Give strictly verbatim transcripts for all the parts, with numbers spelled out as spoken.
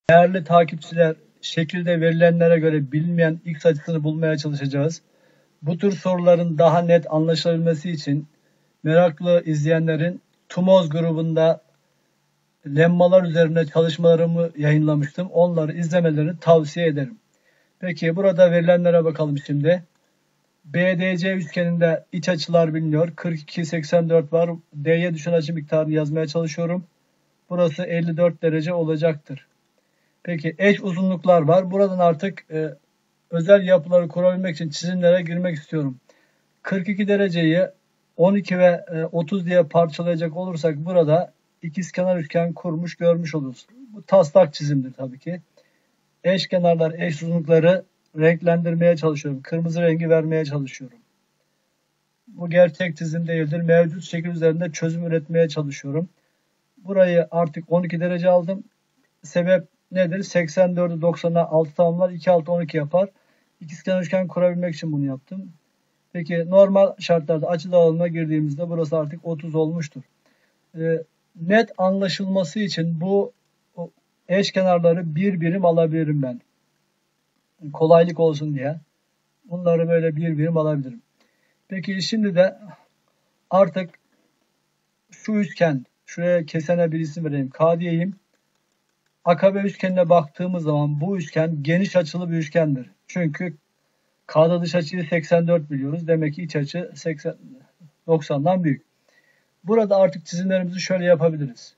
Değerli takipçiler, şekilde verilenlere göre bilinmeyen x açısını bulmaya çalışacağız. Bu tür soruların daha net anlaşılabilmesi için meraklı izleyenlerin TUMOZ grubunda lemmalar üzerine çalışmalarımı yayınlamıştım. Onları izlemelerini tavsiye ederim. Peki burada verilenlere bakalım şimdi. B D C üçgeninde iç açılar biliniyor. kırk iki seksen dört var. D'ye düşen açı miktarını yazmaya çalışıyorum. Burası elli dört derece olacaktır. Peki eş uzunluklar var. Buradan artık e, özel yapıları kurabilmek için çizimlere girmek istiyorum. kırk iki dereceyi on iki ve e, otuz diye parçalayacak olursak burada ikizkenar üçgen kurmuş görmüş oluruz. Bu taslak çizimdir tabii ki. Eş kenarlar, eş uzunlukları renklendirmeye çalışıyorum. Kırmızı rengi vermeye çalışıyorum. Bu gerçek çizim değildir. Mevcut şekil üzerinde çözüm üretmeye çalışıyorum. Burayı artık on iki derece aldım. Sebep nedir? seksen dördü doksana altı tamamlar. iki altı on iki yapar. İkizkenar üçgen kurabilmek için bunu yaptım. Peki normal şartlarda açı dağılımına girdiğimizde burası artık otuz olmuştur. Ee, net anlaşılması için bu eşkenarları bir birim alabilirim ben. Kolaylık olsun diye. Bunları böyle bir birim alabilirim. Peki şimdi de artık şu üçgen, şuraya kesene bir isim vereyim. K diyeyim. Akabe üçgenine baktığımız zaman bu üçgen geniş açılı bir üçgendir. Çünkü K'da dış açıyı seksen dört biliyoruz. Demek ki iç açı seksen, doksandan büyük. Burada artık çizimlerimizi şöyle yapabiliriz.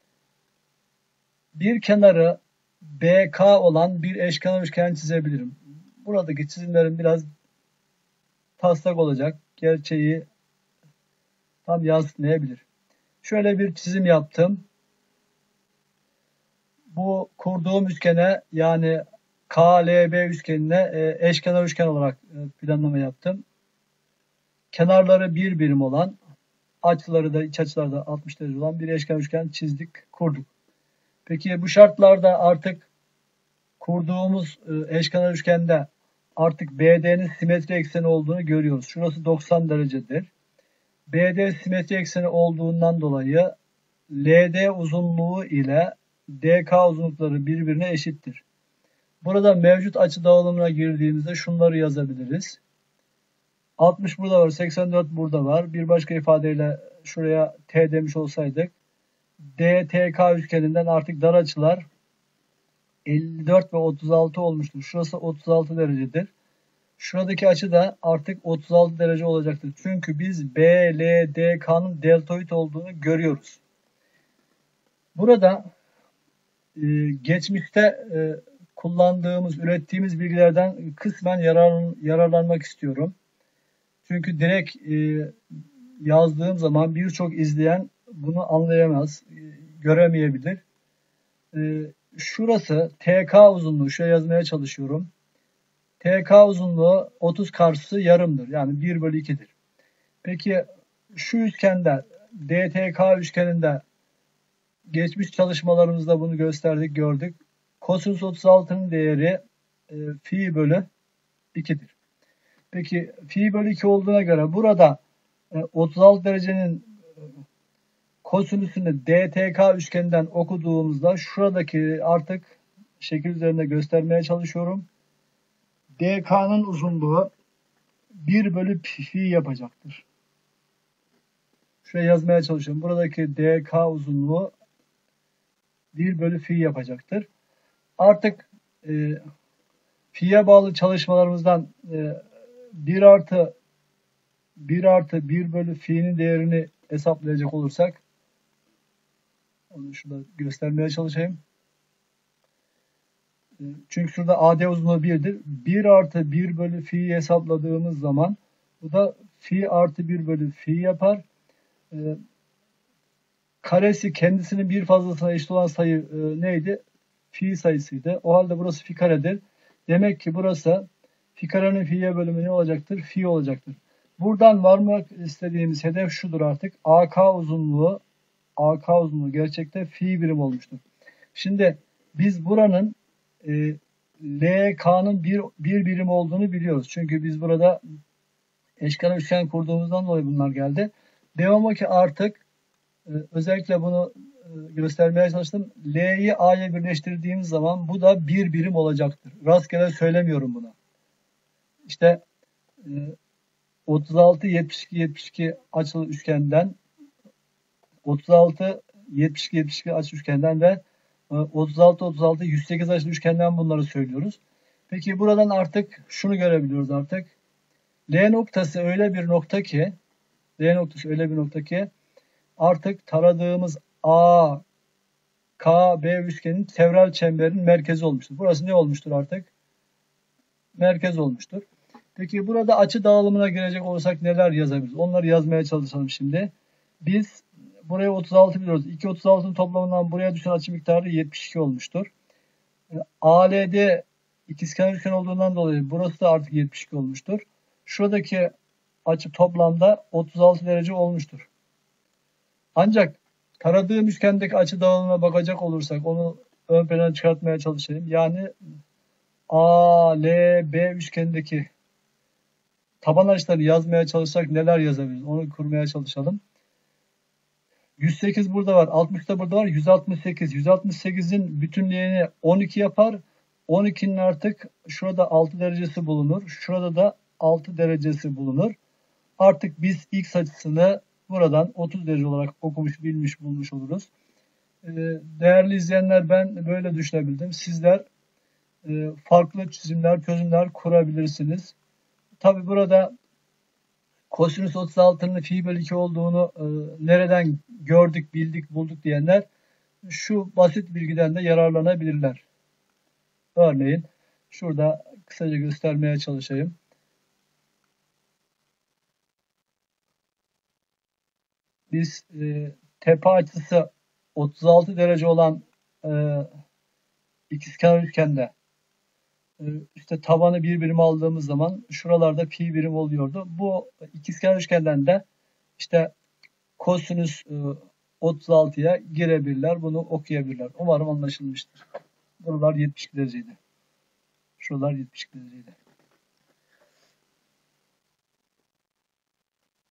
Bir kenarı B K olan bir eşkenar üçgen çizebilirim. Buradaki çizimlerim biraz taslak olacak. Gerçeği tam yansıtmayabilir. Şöyle bir çizim yaptım. Bu kurduğum üçgene yani K L B üçgenine eşkenar üçgen olarak planlama yaptım. Kenarları bir birim olan, açıları da iç açıları da altmış derece olan bir eşkenar üçgen çizdik, kurduk. Peki bu şartlarda artık kurduğumuz eşkenar üçgende artık B D'nin simetri ekseni olduğunu görüyoruz. Şurası doksan derecedir. B D simetri ekseni olduğundan dolayı L D uzunluğu ile D K uzunlukları birbirine eşittir. Burada mevcut açı dağılımına girdiğimizde şunları yazabiliriz. altmış burada var, seksen dört burada var. Bir başka ifadeyle şuraya T demiş olsaydık D T K üçgeninden artık dar açılar elli dört ve otuz altı olmuştur. Şurası otuz altı derecedir. Şuradaki açı da artık otuz altı derece olacaktır. Çünkü biz B L D K'nın deltoid olduğunu görüyoruz. Burada e, geçmişte e, kullandığımız, ürettiğimiz bilgilerden kısmen yarar, yararlanmak istiyorum. Çünkü direkt e, yazdığım zaman birçok izleyen bunu anlayamaz, e, göremeyebilir. E, şurası T K uzunluğu, şuraya yazmaya çalışıyorum. T K uzunluğu otuz karşısı yarımdır. Yani bir bölü ikidir. Peki şu üçgende D T K üçgeninde geçmiş çalışmalarımızda bunu gösterdik, gördük. Kosinüs otuz altının değeri e, fi bölü ikidir. Peki fi bölü iki olduğuna göre burada e, otuz altı derecenin e, kosinüsünü D T K üçgeninden okuduğumuzda şuradaki artık şekil üzerinde göstermeye çalışıyorum. D K'nın uzunluğu bir bölü fi yapacaktır. Şuraya yazmaya çalışıyorum. Buradaki D K uzunluğu bir bölü fi yapacaktır. Artık e, fi'ye bağlı çalışmalarımızdan e, bir artı bir artı bir bölü fi'nin değerini hesaplayacak olursak onu şurada göstermeye çalışayım. E, çünkü şurada A D uzunluğu birdir. bir artı bir bölü fi'yi hesapladığımız zaman bu da fi artı bir bölü fi yapar. E, karesi kendisinin bir fazlasına eşit olan sayı e, neydi? Fi sayısıydı. O halde burası fi karedir. Demek ki burası fi karenin fi'ye bölümü ne olacaktır? Fi olacaktır. Buradan varmak istediğimiz hedef şudur artık. A K uzunluğu A K uzunluğu gerçekte fi birim olmuştur. Şimdi biz buranın e, L K'nın bir, bir birim olduğunu biliyoruz. Çünkü biz burada eşkenar üçgen kurduğumuzdan dolayı bunlar geldi. Devamı ki artık e, özellikle bunu göstermeye çalıştım. L'yi A'ya birleştirdiğimiz zaman bu da bir birim olacaktır. Rastgele söylemiyorum bunu. İşte otuz altı yetmiş iki yetmiş iki açılı üçgenden otuz altı yetmiş iki yetmiş iki açılı üçgenden ve otuz altı otuz altı yüz sekiz açılı üçgenden bunları söylüyoruz. Peki buradan artık şunu görebiliyoruz artık. L noktası öyle bir nokta ki L noktası öyle bir nokta ki artık taradığımız A, K, B üçgenin çevrel çemberin merkezi olmuştur. Burası ne olmuştur artık? Merkez olmuştur. Peki burada açı dağılımına girecek olursak neler yazabiliriz? Onları yazmaya çalışalım şimdi. Biz buraya otuz altı biliyoruz. iki otuz altının toplamından buraya düşen açı miktarı yetmiş iki olmuştur. A L D ikizkenar üçgen olduğundan dolayı burası da artık yetmiş iki olmuştur. Şuradaki açı toplamda otuz altı derece olmuştur. Ancak taradığım üçgendeki açı dağılımına bakacak olursak onu ön plana çıkartmaya çalışayım. Yani A, L, B üçgendeki taban açıları yazmaya çalışsak neler yazabiliriz? Onu kurmaya çalışalım. yüz sekiz burada var. altmış da burada var. yüz altmış sekiz. yüz altmış sekizin bütünlüğünü on iki yapar. on ikinin artık şurada altı derecesi bulunur. Şurada da altı derecesi bulunur. Artık biz x açısını buradan otuz derece olarak okumuş, bilmiş, bulmuş oluruz. Değerli izleyenler, ben böyle düşünebildim. Sizler farklı çizimler, çözümler kurabilirsiniz. Tabi burada kosinüs otuz altının fi bölü iki olduğunu e, nereden gördük, bildik, bulduk diyenler şu basit bilgiden de yararlanabilirler. Örneğin şurada kısaca göstermeye çalışayım. Biz e, tepe açısı otuz altı derece olan e, ikizkenar üçgende e, işte tabanı bir birim aldığımız zaman şuralarda pi birim oluyordu. Bu ikizkenar üçgenden de işte kosinüs e, otuz altıya girebilirler. Bunu okuyabilirler. Umarım anlaşılmıştır. Buralar yetmiş iki dereceydi. Şuralar yetmiş iki dereceydi.